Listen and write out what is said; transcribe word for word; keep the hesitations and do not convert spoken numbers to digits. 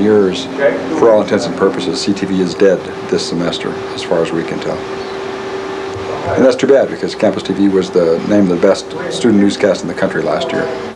years, for all intents and purposes, C T V is dead this semester, as far as we can tell. And that's too bad, because Campus T V was the named the best student newscast in the country last year.